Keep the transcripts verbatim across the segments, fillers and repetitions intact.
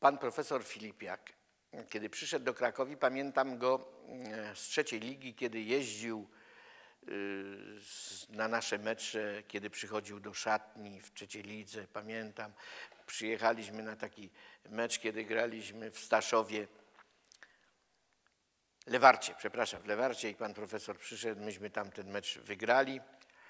Pan profesor Filipiak, kiedy przyszedł do Krakowi, pamiętam go z trzeciej ligi, kiedy jeździł na nasze mecze, kiedy przychodził do szatni w trzeciej lidze, pamiętam. Przyjechaliśmy na taki mecz, kiedy graliśmy w Staszowie, Lewarcie, przepraszam, w Lewarcie i pan profesor przyszedł, myśmy tam ten mecz wygrali.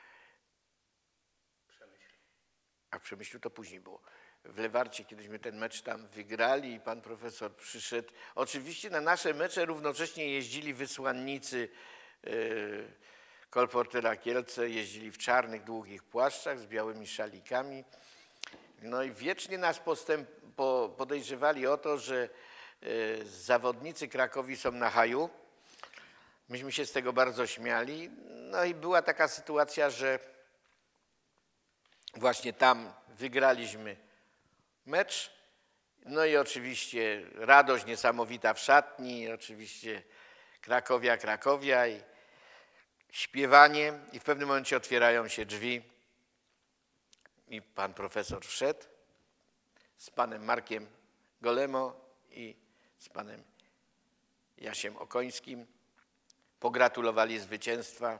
A w Przemyślu to później było. W Lewarcie, kiedyśmy ten mecz tam wygrali i pan profesor przyszedł. Oczywiście na nasze mecze równocześnie jeździli wysłannicy yy, kolportera Kielce, jeździli w czarnych, długich płaszczach z białymi szalikami. No i wiecznie nas postęp, po, podejrzewali o to, że yy, zawodnicy Krakowi są na haju. Myśmy się z tego bardzo śmiali. No i była taka sytuacja, że właśnie tam wygraliśmy mecz, no i oczywiście radość niesamowita w szatni, oczywiście Krakowia, Krakowia i śpiewanie i w pewnym momencie otwierają się drzwi i pan profesor wszedł z panem Markiem Golemo i z panem Jasiem Okońskim, pogratulowali zwycięstwa.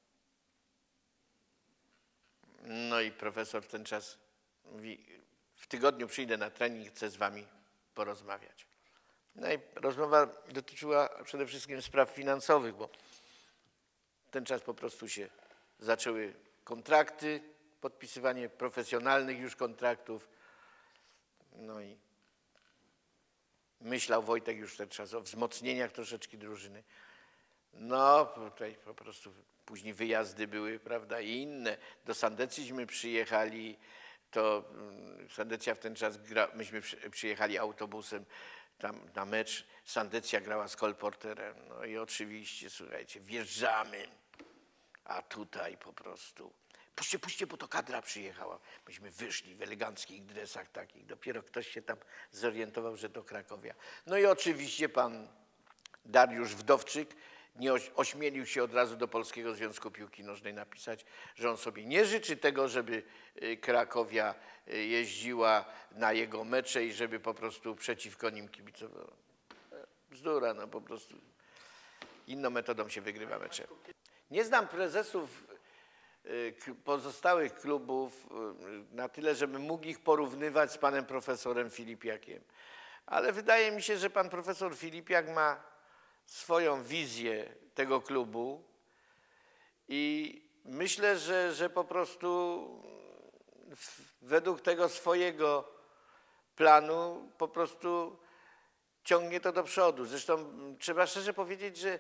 No i profesor w ten czas mówi, w tygodniu przyjdę na trening, chcę z wami porozmawiać. No i rozmowa dotyczyła przede wszystkim spraw finansowych, bo w ten czas po prostu się zaczęły kontrakty, podpisywanie profesjonalnych już kontraktów. No i myślał Wojtek już w ten czas o wzmocnieniach troszeczkę drużyny. No tutaj po prostu później wyjazdy były, prawda, i inne. Do Sandecyśmy przyjechali, to Sandecja w ten czas, gra, myśmy przyjechali autobusem tam na mecz, Sandecja grała z kolporterem, no i oczywiście, słuchajcie, wjeżdżamy, a tutaj po prostu, puśćcie, puśćcie, bo to kadra przyjechała. Myśmy wyszli w eleganckich dresach takich, dopiero ktoś się tam zorientował, że to Krakowia. No i oczywiście pan Dariusz Wdowczyk nie ośmielił się od razu do Polskiego Związku Piłki Nożnej napisać, że on sobie nie życzy tego, żeby Krakowia jeździła na jego mecze i żeby po prostu przeciwko nim kibicował. Bzdura, no po prostu inną metodą się wygrywa mecze. Nie znam prezesów pozostałych klubów na tyle, żebym mógł ich porównywać z panem profesorem Filipiakiem. Ale wydaje mi się, że pan profesor Filipiak ma swoją wizję tego klubu i myślę, że, że po prostu według tego swojego planu po prostu ciągnie to do przodu. Zresztą trzeba szczerze powiedzieć, że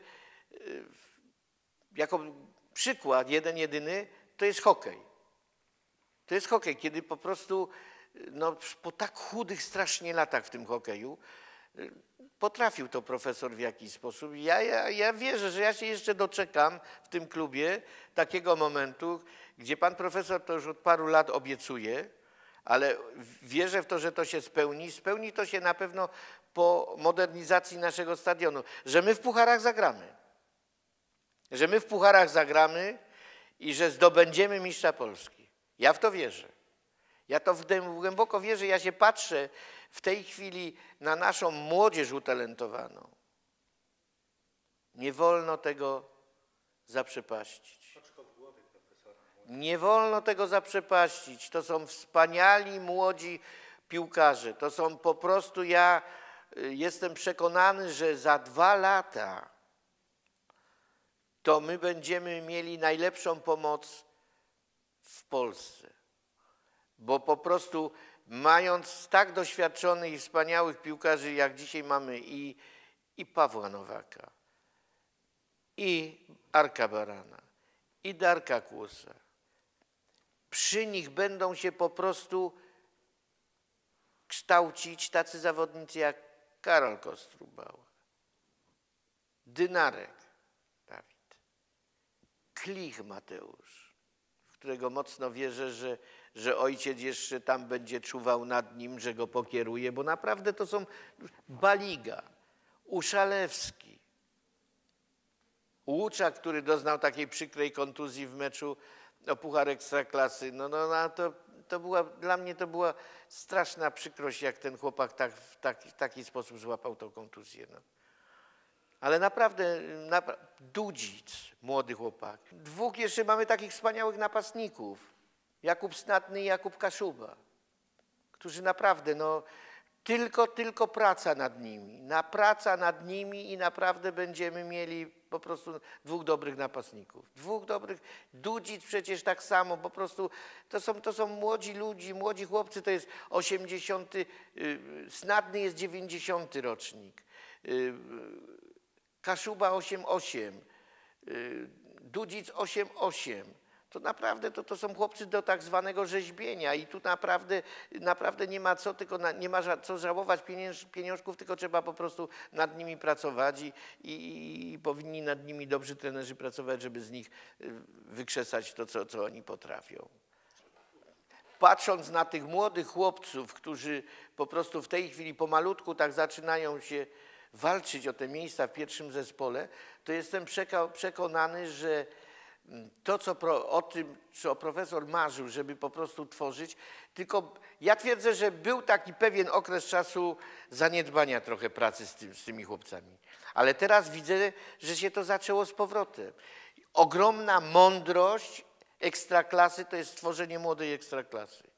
jako przykład jeden jedyny to jest hokej. To jest hokej, kiedy po prostu no, po tak chudych strasznie latach w tym hokeju potrafił to profesor w jakiś sposób. Ja, ja, ja wierzę, że ja się jeszcze doczekam w tym klubie takiego momentu, gdzie pan profesor to już od paru lat obiecuje, ale wierzę w to, że to się spełni. Spełni to się na pewno po modernizacji naszego stadionu, że my w pucharach zagramy. Że my w pucharach zagramy i że zdobędziemy mistrza Polski. Ja w to wierzę. Ja to głęboko wierzę, ja się patrzę w tej chwili na naszą młodzież utalentowaną. Nie wolno tego zaprzepaścić. Nie wolno tego zaprzepaścić. To są wspaniali młodzi piłkarze. To są po prostu, ja jestem przekonany, że za dwa lata to my będziemy mieli najlepszą pomoc w Polsce. Bo po prostu mając tak doświadczonych i wspaniałych piłkarzy, jak dzisiaj mamy i, i Pawła Nowaka, i Arka Barana, i Darka Kłosa, przy nich będą się po prostu kształcić tacy zawodnicy jak Karol Kostrubała, Dynarek Dawid, Klich Mateusz, w którego mocno wierzę, że że ojciec jeszcze tam będzie czuwał nad nim, że go pokieruje, bo naprawdę to są Baliga, Uszalewski, Łuczak, który doznał takiej przykrej kontuzji w meczu o Puchar Ekstraklasy. No, no, no to to była, dla mnie to była straszna przykrość, jak ten chłopak tak, w, taki, w taki sposób złapał tą kontuzję. No. Ale naprawdę, napra Dudzic, młody chłopak. Dwóch jeszcze mamy takich wspaniałych napastników. Jakub Snadny i Jakub Kaszuba, którzy naprawdę, no, tylko, tylko praca nad nimi. Na praca nad nimi i naprawdę będziemy mieli po prostu dwóch dobrych napastników. Dwóch dobrych. Dudzic przecież tak samo, po prostu to są, to są młodzi ludzie, młodzi chłopcy, to jest osiemdziesiąty, Snadny jest dziewięćdziesiąty rocznik. Kaszuba osiem osiem, Dudzic osiem osiem. To naprawdę to, to są chłopcy do tak zwanego rzeźbienia i tu naprawdę, naprawdę nie ma co, tylko na, nie ma ża co żałować pieniąż, pieniążków, tylko trzeba po prostu nad nimi pracować i, i, i powinni nad nimi dobrzy trenerzy pracować, żeby z nich wykrzesać to, co, co oni potrafią. Patrząc na tych młodych chłopców, którzy po prostu w tej chwili pomalutku tak zaczynają się walczyć o te miejsca w pierwszym zespole, to jestem przekonany, że to, co pro, o tym, co profesor marzył, żeby po prostu tworzyć, tylko ja twierdzę, że był taki pewien okres czasu zaniedbania trochę pracy z, tym, z tymi chłopcami. Ale teraz widzę, że się to zaczęło z powrotem. Ogromna mądrość ekstraklasy to jest stworzenie młodej ekstraklasy.